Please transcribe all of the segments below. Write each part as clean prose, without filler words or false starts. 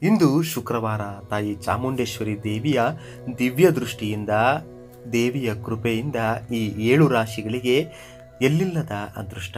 ಇಂದು ಶುಕ್ರವಾರ ತಾಯಿ ಚಾಮುಂಡೇಶ್ವರಿ ದೇವಿಯ ದಿವ್ಯ ದೃಷ್ಟಿಯಿಂದ, ದೇವಿಯ ಕೃಪೆಯಿಂದ ಈ 7 ರಾಶಿಗಳಿಗೆ ಎಲ್ಲಿಲ್ಲದ ಅದೃಷ್ಟ.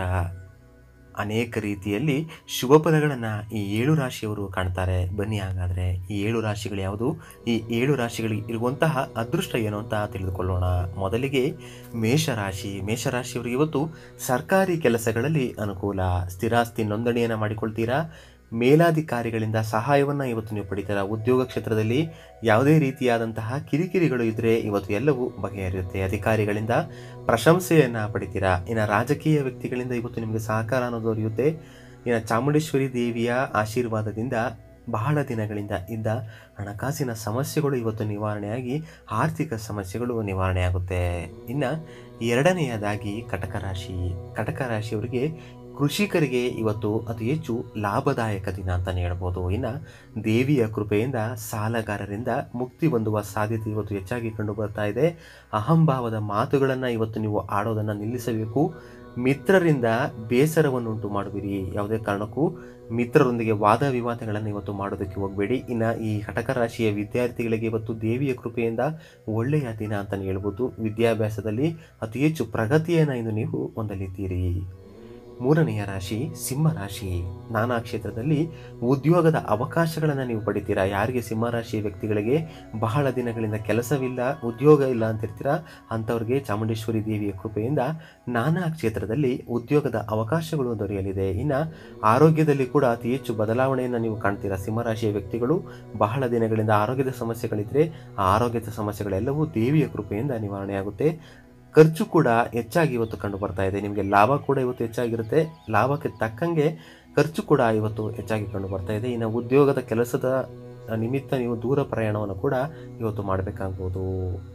ಅನೇಕ ರೀತಿಯಲ್ಲಿ ಶುಭ ಫಲಗಳನ್ನು ಈ 7 ರಾಶಿಯವರು ಕಾಣ್ತಾರೆ. ಬನ್ನಿ ಹಾಗಾದರೆ ಈ 7 ರಾಶಿಗಳು ಯಾವುದು, ಈ 7 ರಾಶಿಗಳಿಗೆ ಇರುವಂತಹ ಅದೃಷ್ಟ ಏನು ಅಂತ ತಿಳಿದುಕೊಳ್ಳೋಣ. ಮೊದಲಿಗೆ ಮೇಷರಾಶಿ. ಮೇಷರಾಶಿಯವರಿಗೆ ಇವತ್ತು ಸರ್ಕಾರಿ ಕೆಲಸಗಳಲ್ಲಿ ಅನುಕೂಲ, ಸ್ಥಿರಾಸ್ತಿ ನೋಂದಣಿಯನ್ನು ಮಾಡಿಕೊಳ್ತೀರಾ. ಮೇಲಾಧಿಕಾರಿಗಳಿಂದ ಸಹಾಯವನ್ನು ಇವತ್ತು ನೀವು ಪಡಿತೀರಾ. ಉದ್ಯೋಗ ಕ್ಷೇತ್ರದಲ್ಲಿ ಯಾವುದೇ ರೀತಿಯಾದಂತಹ ಕಿರಿಕಿರಿಗಳು ಇದ್ದರೆ ಇವತ್ತು ಎಲ್ಲವೂ ಬಗೆಹರಿಯುತ್ತೆ. ಅಧಿಕಾರಿಗಳಿಂದ ಪ್ರಶಂಸೆಯನ್ನು ಪಡಿತೀರಾ. ಇನ್ನು ರಾಜಕೀಯ ವ್ಯಕ್ತಿಗಳಿಂದ ಇವತ್ತು ನಿಮಗೆ ಸಹಕಾರ ಅನ್ನೋದು ದೊರೆಯುತ್ತೆ. ಇನ್ನು ಚಾಮುಂಡೇಶ್ವರಿ ದೇವಿಯ ಆಶೀರ್ವಾದದಿಂದ ಬಹಳ ದಿನಗಳಿಂದ ಇದ್ದ ಹಣಕಾಸಿನ ಸಮಸ್ಯೆಗಳು ಇವತ್ತು ನಿವಾರಣೆಯಾಗಿ ಆರ್ಥಿಕ ಸಮಸ್ಯೆಗಳು ನಿವಾರಣೆಯಾಗುತ್ತೆ. ಇನ್ನು ಎರಡನೆಯದಾಗಿ ಕಟಕ ರಾಶಿ. ಕಟಕ ರಾಶಿಯವರಿಗೆ ಕೃಷಿಕರಿಗೆ ಇವತ್ತು ಅತಿ ಹೆಚ್ಚು ಲಾಭದಾಯಕ ದಿನ ಅಂತಲೇ ಹೇಳ್ಬೋದು. ಇನ್ನು ದೇವಿಯ ಕೃಪೆಯಿಂದ ಸಾಲಗಾರರಿಂದ ಮುಕ್ತಿ ಹೊಂದುವ ಸಾಧ್ಯತೆ ಇವತ್ತು ಹೆಚ್ಚಾಗಿ ಕಂಡು ಬರ್ತಾ ಇದೆ. ಅಹಂಭಾವದ ಮಾತುಗಳನ್ನು ಇವತ್ತು ನೀವು ಆಡೋದನ್ನು ನಿಲ್ಲಿಸಬೇಕು. ಮಿತ್ರರಿಂದ ಬೇಸರವನ್ನುಂಟು ಮಾಡಬೇಡಿ. ಯಾವುದೇ ಕಾರಣಕ್ಕೂ ಮಿತ್ರರೊಂದಿಗೆ ವಾದ ವಿವಾದಗಳನ್ನು ಇವತ್ತು ಮಾಡೋದಕ್ಕೆ ಹೋಗಬೇಡಿ. ಇನ್ನು ಈ ಕಟಕ ರಾಶಿಯ ವಿದ್ಯಾರ್ಥಿಗಳಿಗೆ ಇವತ್ತು ದೇವಿಯ ಕೃಪೆಯಿಂದ ಒಳ್ಳೆಯ ದಿನ ಅಂತಲೇ ಹೇಳ್ಬೋದು. ವಿದ್ಯಾಭ್ಯಾಸದಲ್ಲಿ ಅತಿ ಹೆಚ್ಚು ಪ್ರಗತಿಯನ್ನು ಇಂದು ನೀವು ಹೊಂದಲಿದ್ದೀರಿ. ಮೂರನೆಯ ರಾಶಿ ಸಿಂಹರಾಶಿ. ನಾನಾ ಕ್ಷೇತ್ರದಲ್ಲಿ ಉದ್ಯೋಗದ ಅವಕಾಶಗಳನ್ನು ನೀವು ಪಡಿತೀರಾ. ಯಾರಿಗೆ ಸಿಂಹರಾಶಿಯ ವ್ಯಕ್ತಿಗಳಿಗೆ ಬಹಳ ದಿನಗಳಿಂದ ಕೆಲಸವಿಲ್ಲ, ಉದ್ಯೋಗ ಇಲ್ಲ ಅಂತಿರ್ತೀರಾ, ಅಂಥವ್ರಿಗೆ ಚಾಮುಂಡೇಶ್ವರಿ ದೇವಿಯ ಕೃಪೆಯಿಂದ ನಾನಾ ಕ್ಷೇತ್ರದಲ್ಲಿ ಉದ್ಯೋಗದ ಅವಕಾಶಗಳು ದೊರೆಯಲಿದೆ. ಇನ್ನು ಆರೋಗ್ಯದಲ್ಲಿ ಕೂಡ ಅತಿ ಹೆಚ್ಚು ಬದಲಾವಣೆಯನ್ನು ನೀವು ಕಾಣ್ತೀರಾ. ಸಿಂಹರಾಶಿಯ ವ್ಯಕ್ತಿಗಳು ಬಹಳ ದಿನಗಳಿಂದ ಆರೋಗ್ಯದ ಸಮಸ್ಯೆಗಳಿದ್ದರೆ ಆ ಆರೋಗ್ಯದ ಸಮಸ್ಯೆಗಳೆಲ್ಲವೂ ದೇವಿಯ ಕೃಪೆಯಿಂದ ನಿವಾರಣೆಯಾಗುತ್ತೆ. ಖರ್ಚು ಕೂಡ ಹೆಚ್ಚಾಗಿ ಇವತ್ತು ಕಂಡು ಬರ್ತಾ ಇದೆ. ನಿಮಗೆ ಲಾಭ ಕೂಡ ಇವತ್ತು ಹೆಚ್ಚಾಗಿರುತ್ತೆ. ಲಾಭಕ್ಕೆ ತಕ್ಕಂಗೆ ಖರ್ಚು ಕೂಡ ಇವತ್ತು ಹೆಚ್ಚಾಗಿ ಕಂಡು ಬರ್ತಾ ಇದೆ. ಇನ್ನು ಉದ್ಯೋಗದ ಕೆಲಸದ ನಿಮಿತ್ತ ನೀವು ದೂರ ಪ್ರಯಾಣವನ್ನು ಕೂಡ ಇವತ್ತು ಮಾಡಬೇಕಾಗ್ಬೋದು.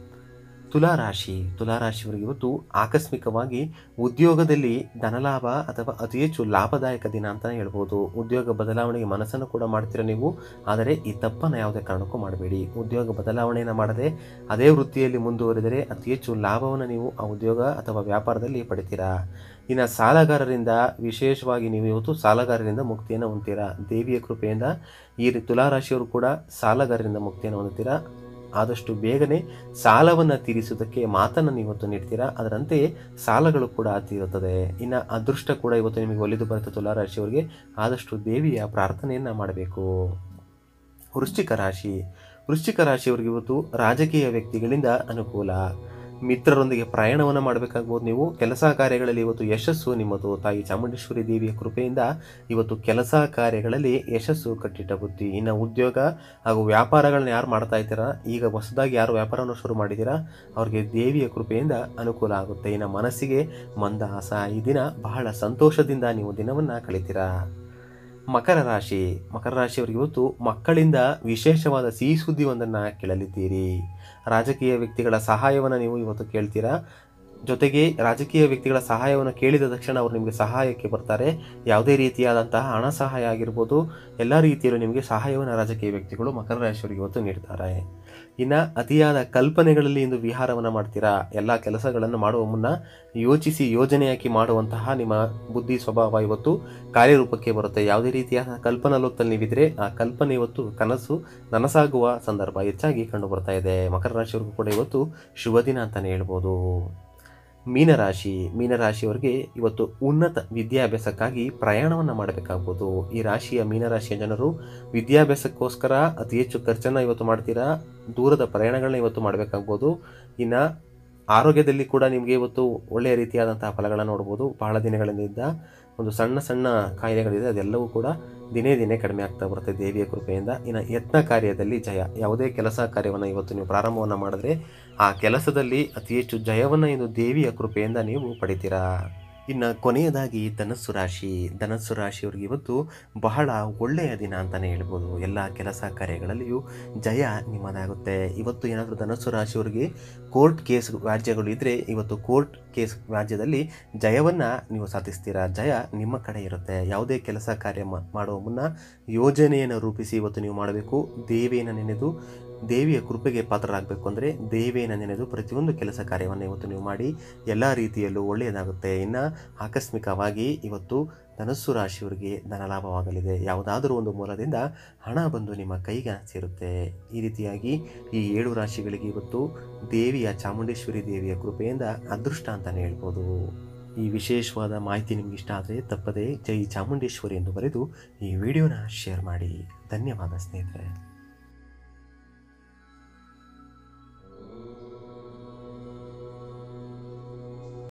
ತುಲಾರಾಶಿ. ತುಲಾರಾಶಿಯವರಿಗೆ ಇವತ್ತು ಆಕಸ್ಮಿಕವಾಗಿ ಉದ್ಯೋಗದಲ್ಲಿ ಧನಲಾಭ ಅಥವಾ ಅತಿ ಹೆಚ್ಚು ಲಾಭದಾಯಕ ದಿನ ಅಂತಲೇ ಹೇಳ್ಬೋದು. ಉದ್ಯೋಗ ಬದಲಾವಣೆಗೆ ಮನಸ್ಸನ್ನು ಕೂಡ ಮಾಡ್ತೀರಾ ನೀವು, ಆದರೆ ಈ ತಪ್ಪನ್ನು ಯಾವುದೇ ಕಾರಣಕ್ಕೂ ಮಾಡಬೇಡಿ. ಉದ್ಯೋಗ ಬದಲಾವಣೆಯನ್ನು ಮಾಡದೆ ಅದೇ ವೃತ್ತಿಯಲ್ಲಿ ಮುಂದುವರಿದರೆ ಅತಿ ಹೆಚ್ಚು ಲಾಭವನ್ನು ನೀವು ಆ ಉದ್ಯೋಗ ಅಥವಾ ವ್ಯಾಪಾರದಲ್ಲಿ ಪಡಿತೀರಾ. ಇನ್ನು ಸಾಲಗಾರರಿಂದ ವಿಶೇಷವಾಗಿ ನೀವು ಇವತ್ತು ಸಾಲಗಾರರಿಂದ ಮುಕ್ತಿಯನ್ನು ಹೊಂದ್ತೀರಾ. ದೇವಿಯ ಕೃಪೆಯಿಂದ ಈ ತುಲಾರಾಶಿಯವರು ಕೂಡ ಸಾಲಗಾರರಿಂದ ಮುಕ್ತಿಯನ್ನು ಹೊಂದುತ್ತೀರಾ. ಆದಷ್ಟು ಬೇಗನೆ ಸಾಲವನ್ನು ತೀರಿಸುವುದಕ್ಕೆ ಮಾತನ್ನು ನೀವು ಇವತ್ತು ನೀಡ್ತೀರಾ. ಅದರಂತೆಯೇ ಸಾಲಗಳು ಕೂಡ ತೀರುತ್ತದೆ. ಇನ್ನು ಅದೃಷ್ಟ ಕೂಡ ಇವತ್ತು ನಿಮಗೆ ಒಲಿದು ಬರುತ್ತೆ. ತುಲಾರಾಶಿಯವರಿಗೆ ಆದಷ್ಟು ದೇವಿಯ ಪ್ರಾರ್ಥನೆಯನ್ನು ಮಾಡಬೇಕು. ವೃಶ್ಚಿಕ ರಾಶಿ. ವೃಶ್ಚಿಕ ರಾಶಿಯವರಿಗೆ ಇವತ್ತು ರಾಜಕೀಯ ವ್ಯಕ್ತಿಗಳಿಂದ ಅನುಕೂಲ, ಮಿತ್ರರೊಂದಿಗೆ ಪ್ರಯಾಣವನ್ನು ಮಾಡಬೇಕಾಗ್ಬೋದು. ನೀವು ಕೆಲಸ ಕಾರ್ಯಗಳಲ್ಲಿ ಇವತ್ತು ಯಶಸ್ಸು ನಿಮ್ಮದು. ತಾಯಿ ಚಾಮುಂಡೇಶ್ವರಿ ದೇವಿಯ ಕೃಪೆಯಿಂದ ಇವತ್ತು ಕೆಲಸ ಕಾರ್ಯಗಳಲ್ಲಿ ಯಶಸ್ಸು ಕಟ್ಟಿಟ್ಟ ಬುದ್ಧಿ. ಇನ್ನು ಉದ್ಯೋಗ ಹಾಗೂ ವ್ಯಾಪಾರಗಳನ್ನ ಯಾರು ಮಾಡ್ತಾ ಇದ್ದೀರಾ, ಈಗ ಹೊಸದಾಗಿ ಯಾರು ವ್ಯಾಪಾರವನ್ನು ಶುರು ಮಾಡಿದ್ದೀರಾ, ಅವ್ರಿಗೆ ದೇವಿಯ ಕೃಪೆಯಿಂದ ಅನುಕೂಲ ಆಗುತ್ತೆ. ಇನ್ನು ಮನಸ್ಸಿಗೆ ಮಂದಹಾಸ. ಈ ದಿನ ಬಹಳ ಸಂತೋಷದಿಂದ ನೀವು ದಿನವನ್ನು ಕಳಿತೀರಾ. ಮಕರ ರಾಶಿ. ಮಕರ ರಾಶಿಯವರಿಗೆ ಇವತ್ತು ಮಕ್ಕಳಿಂದ ವಿಶೇಷವಾದ ಸಿಹಿ ಸುದ್ದಿಯೊಂದನ್ನು ಕೇಳಲಿದ್ದೀರಿ. ರಾಜಕೀಯ ವ್ಯಕ್ತಿಗಳ ಸಹಾಯವನ್ನು ನೀವು ಇವತ್ತು ಕೇಳ್ತೀರಾ. ಜೊತೆಗೆ ರಾಜಕೀಯ ವ್ಯಕ್ತಿಗಳ ಸಹಾಯವನ್ನು ಕೇಳಿದ ತಕ್ಷಣ ಅವರು ನಿಮಗೆ ಸಹಾಯಕ್ಕೆ ಬರ್ತಾರೆ. ಯಾವುದೇ ರೀತಿಯಾದಂತಹ ಹಣ ಸಹಾಯ ಆಗಿರ್ಬೋದು, ಎಲ್ಲ ರೀತಿಯಲ್ಲೂ ನಿಮಗೆ ಸಹಾಯವನ್ನು ರಾಜಕೀಯ ವ್ಯಕ್ತಿಗಳು ಮಕರ ರಾಶಿಯವರಿಗೆ ಇವತ್ತು ನೀಡ್ತಾರೆ. ಇನ್ನು ಅತಿಯಾದ ಕಲ್ಪನೆಗಳಲ್ಲಿ ಇಂದು ವಿಹಾರವನ್ನು ಮಾಡ್ತೀರಾ. ಎಲ್ಲ ಕೆಲಸಗಳನ್ನು ಮಾಡುವ ಮುನ್ನ ಯೋಚಿಸಿ ಯೋಜನೆ ಹಾಕಿ ಮಾಡುವಂತಹ ನಿಮ್ಮ ಬುದ್ಧಿ ಸ್ವಭಾವ ಇವತ್ತು ಕಾರ್ಯರೂಪಕ್ಕೆ ಬರುತ್ತೆ. ಯಾವುದೇ ರೀತಿಯಾದ ಕಲ್ಪನಾ ಲೋಕದಲ್ಲಿ ನೀವಿದ್ರೆ ಆ ಕಲ್ಪನೆ ಇವತ್ತು ಕನಸು ನನಸಾಗುವ ಸಂದರ್ಭ ಹೆಚ್ಚಾಗಿ ಕಂಡು ಬರ್ತಾ ಇದೆ. ಮಕರ ರಾಶಿಯವರಿಗೂ ಕೂಡ ಇವತ್ತು ಶುಭ ದಿನ ಅಂತಲೇ ಹೇಳ್ಬೋದು. ಮೀನರಾಶಿ. ಮೀನರಾಶಿಯವರಿಗೆ ಇವತ್ತು ಉನ್ನತ ವಿದ್ಯಾಭ್ಯಾಸಕ್ಕಾಗಿ ಪ್ರಯಾಣವನ್ನು ಮಾಡಬೇಕಾಗ್ಬೋದು. ಈ ರಾಶಿಯ ಮೀನರಾಶಿಯ ಜನರು ವಿದ್ಯಾಭ್ಯಾಸಕ್ಕೋಸ್ಕರ ಅತಿ ಹೆಚ್ಚು ಖರ್ಚನ್ನು ಇವತ್ತು ಮಾಡ್ತೀರಾ. ದೂರದ ಪ್ರಯಾಣಗಳನ್ನ ಇವತ್ತು ಮಾಡಬೇಕಾಗ್ಬೋದು. ಇನ್ನು ಆರೋಗ್ಯದಲ್ಲಿ ಕೂಡ ನಿಮಗೆ ಇವತ್ತು ಒಳ್ಳೆಯ ರೀತಿಯಾದಂತಹ ಫಲಗಳನ್ನು ನೋಡ್ಬೋದು. ಬಹಳ ದಿನಗಳಿಂದ ಒಂದು ಸಣ್ಣ ಸಣ್ಣ ಕಾಯಿಲೆಗಳಿದೆ, ಅದೆಲ್ಲವೂ ಕೂಡ ದಿನೇ ದಿನೇ ಕಡಿಮೆ ಆಗ್ತಾ ಬರುತ್ತೆ ದೇವಿಯ ಕೃಪೆಯಿಂದ. ಇನ್ನು ಯತ್ನ ಕಾರ್ಯದಲ್ಲಿ ಜಯ. ಯಾವುದೇ ಕೆಲಸ ಕಾರ್ಯವನ್ನು ಇವತ್ತು ನೀವು ಪ್ರಾರಂಭವನ್ನು ಮಾಡಿದ್ರೆ ಆ ಕೆಲಸದಲ್ಲಿ ಅತಿ ಹೆಚ್ಚು ಜಯವನ್ನು ಇಂದು ದೇವಿಯ ಕೃಪೆಯಿಂದ ನೀವು ಪಡಿತೀರಾ. ಇನ್ನು ಕೊನೆಯದಾಗಿ ಧನಸ್ಸು ರಾಶಿ. ಧನಸ್ಸು ರಾಶಿಯವರಿಗೆ ಇವತ್ತು ಬಹಳ ಒಳ್ಳೆಯ ದಿನ ಅಂತಲೇ ಹೇಳ್ಬೋದು. ಎಲ್ಲ ಕೆಲಸ ಕಾರ್ಯಗಳಲ್ಲಿಯೂ ಜಯ ನಿಮ್ಮದಾಗುತ್ತೆ. ಇವತ್ತು ಏನಾದರೂ ಧನಸ್ಸು ರಾಶಿಯವರಿಗೆ ಕೋರ್ಟ್ ಕೇಸ್ ವ್ಯಾಜ್ಯಗಳು ಇದ್ದರೆ ಇವತ್ತು ಕೋರ್ಟ್ ಕೇಸ್ ವ್ಯಾಜ್ಯದಲ್ಲಿ ಜಯವನ್ನು ನೀವು ಸಾಧಿಸ್ತೀರಾ. ಜಯ ನಿಮ್ಮ ಕಡೆ ಇರುತ್ತೆ. ಯಾವುದೇ ಕೆಲಸ ಕಾರ್ಯ ಮಾಡುವ ಮುನ್ನ ಯೋಜನೆಯನ್ನು ರೂಪಿಸಿ ಇವತ್ತು ನೀವು ಮಾಡಬೇಕು. ದೇವಿಯನ್ನು ನೆನೆದು ದೇವಿಯ ಕೃಪೆಗೆ ಪಾತ್ರರಾಗಬೇಕು ಅಂದರೆ ದೇವಿಯನ್ನು ನೆನೆದು ಪ್ರತಿಯೊಂದು ಕೆಲಸ ಕಾರ್ಯವನ್ನು ಇವತ್ತು ನೀವು ಮಾಡಿ ಎಲ್ಲ ರೀತಿಯಲ್ಲೂ ಒಳ್ಳೆಯದಾಗುತ್ತೆ. ಇನ್ನು ಆಕಸ್ಮಿಕವಾಗಿ ಇವತ್ತು ಧನಸ್ಸು ರಾಶಿಯವರಿಗೆ ಧನಲಾಭವಾಗಲಿದೆ. ಯಾವುದಾದರೂ ಒಂದು ಮೂಲದಿಂದ ಹಣ ಬಂದು ನಿಮ್ಮ ಕೈಗೆ ಸೇರುತ್ತೆ. ಈ ರೀತಿಯಾಗಿ ಈ 7 ರಾಶಿಗಳಿಗೆ ಇವತ್ತು ದೇವಿಯ ಚಾಮುಂಡೇಶ್ವರಿ ದೇವಿಯ ಕೃಪೆಯಿಂದ ಅದೃಷ್ಟ ಅಂತಲೇ ಹೇಳ್ಬೋದು. ಈ ವಿಶೇಷವಾದ ಮಾಹಿತಿ ನಿಮ್ಗೆ ಇಷ್ಟ ಆದರೆ ತಪ್ಪದೆ ಜೈ ಚಾಮುಂಡೇಶ್ವರಿ ಎಂದು ಬರೆದು ಈ ವಿಡಿಯೋನ ಶೇರ್ ಮಾಡಿ. ಧನ್ಯವಾದ ಸ್ನೇಹಿತರೆ.